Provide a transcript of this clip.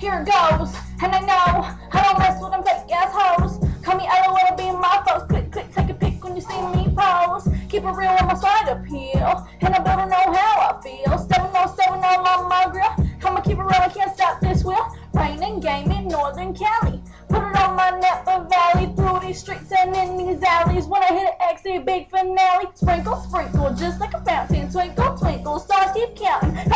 here it goes. And I know I don't mess with them fake ass hoes. Call me LOL, be my folks. Click, click, take a pic when you see me pose. Keep it real on my side appeal. And I better know how I feel. 707 on my grill. I'ma keep it real, I can't stop this wheel. Rain and game in Northern Cali. Put it on my Napa Valley. Through these streets and in these alleys. When I hit an exit, big finale. Sprinkle, sprinkle, just like a fountain. Twinkle, twinkle, stars keep counting.